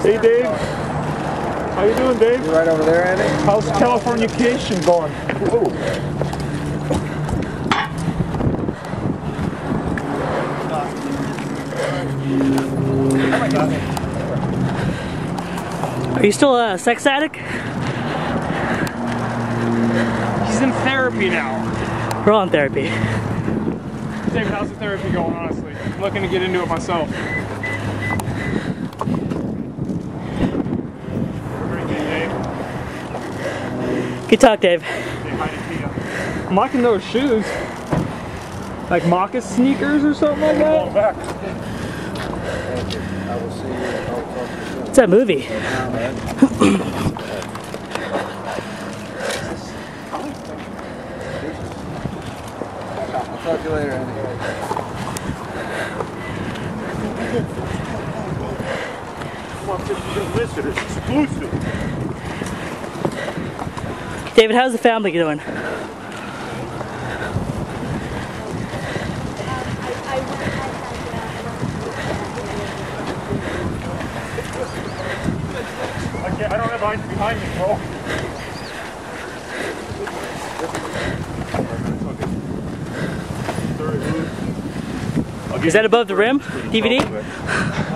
Hey Dave. How you doing, Dave? You right over there, Andy? How's Californication going? Whoa. Are you still a sex addict? He's in therapy now. We're all in therapy. David, how's the therapy going, honestly? I'm looking to get into it myself. Good talk, Dave. I'm liking those shoes. Like Moccasin sneakers or something like that? I will see you. I'll talk to you soon. What's that movie? I'll talk to you later, Andy. Come on, you can listen. It's exclusive. David, how's the family doing? I don't have eyes behind me, bro. Is that above the rim? DVD?